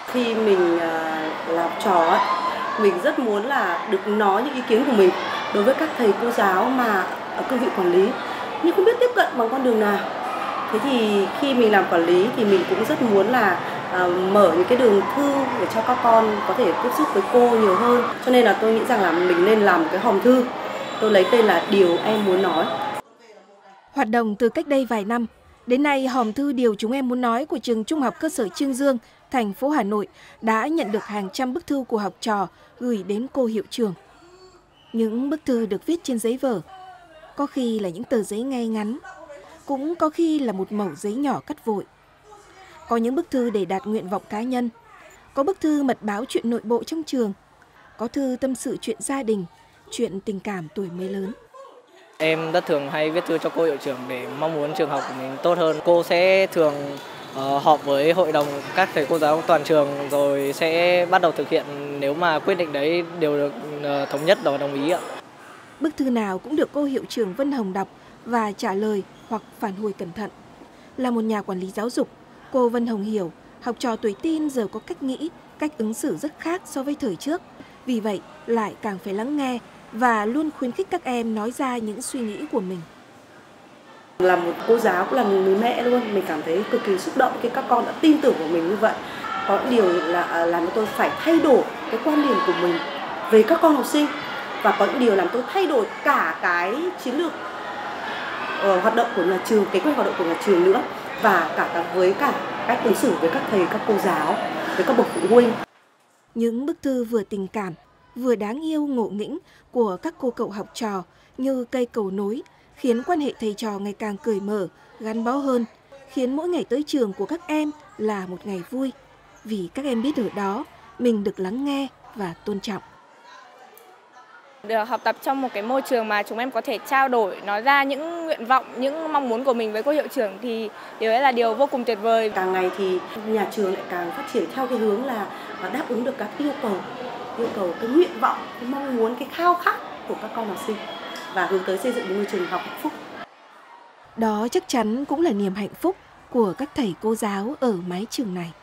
Khi mình làm trò ấy, mình rất muốn là được nói những ý kiến của mình đối với các thầy cô giáo mà ở cương vị quản lý, nhưng không biết tiếp cận bằng con đường nào. Thế thì khi mình làm quản lý thì mình cũng rất muốn là mở những cái đường thư để cho các con có thể tiếp xúc với cô nhiều hơn. Cho nên là tôi nghĩ rằng là mình nên làm một cái hòm thư. Tôi lấy tên là Điều Em Muốn Nói. Hoạt động từ cách đây vài năm, đến nay hòm thư Điều Chúng Em Muốn Nói của trường Trung học cơ sở Chương Dương, thành phố Hà Nội đã nhận được hàng trăm bức thư của học trò gửi đến cô hiệu trưởng. Những bức thư được viết trên giấy vở, có khi là những tờ giấy ngay ngắn, cũng có khi là một mẩu giấy nhỏ cắt vội. Có những bức thư để đạt nguyện vọng cá nhân, có bức thư mật báo chuyện nội bộ trong trường, có thư tâm sự chuyện gia đình, chuyện tình cảm tuổi mới lớn. Em rất thường hay viết thư cho cô hiệu trưởng để mong muốn trường học của mình tốt hơn. Cô sẽ thường họp với hội đồng các thầy cô giáo toàn trường rồi sẽ bắt đầu thực hiện nếu mà quyết định đấy đều được thống nhất và đồng ý ạ. Bức thư nào cũng được cô hiệu trưởng Vân Hồng đọc và trả lời hoặc phản hồi cẩn thận. Là một nhà quản lý giáo dục, cô Vân Hồng hiểu học trò tuổi teen giờ có cách nghĩ, cách ứng xử rất khác so với thời trước. Vì vậy, lại càng phải lắng nghe và luôn khuyến khích các em nói ra những suy nghĩ của mình. Là một cô giáo cũng là một người mẹ luôn, mình cảm thấy cực kỳ xúc động khi các con đã tin tưởng vào mình như vậy. Có điều là làm cho tôi phải thay đổi cái quan điểm của mình về các con học sinh, và có những điều làm tôi thay đổi cả cái chiến lược hoạt động của nhà trường, cái quy hoạt động của nhà trường nữa, và với cả cách ứng xử với các thầy, các cô giáo, với các bậc phụ huynh. Những bức thư vừa tình cảm, vừa đáng yêu ngộ nghĩnh của các cô cậu học trò như cây cầu nối, khiến quan hệ thầy trò ngày càng cởi mở, gắn bó hơn, khiến mỗi ngày tới trường của các em là một ngày vui, vì các em biết ở đó mình được lắng nghe và tôn trọng. Được học tập trong một cái môi trường mà chúng em có thể trao đổi, nói ra những nguyện vọng, những mong muốn của mình với cô hiệu trưởng thì điều ấy là điều vô cùng tuyệt vời. Càng ngày thì nhà trường lại càng phát triển theo cái hướng là đáp ứng được các yêu cầu, cái nguyện vọng, cái mong muốn, cái khao khát của các con học sinh và hướng tới xây dựng một môi trường học hạnh phúc. Đó chắc chắn cũng là niềm hạnh phúc của các thầy cô giáo ở mái trường này.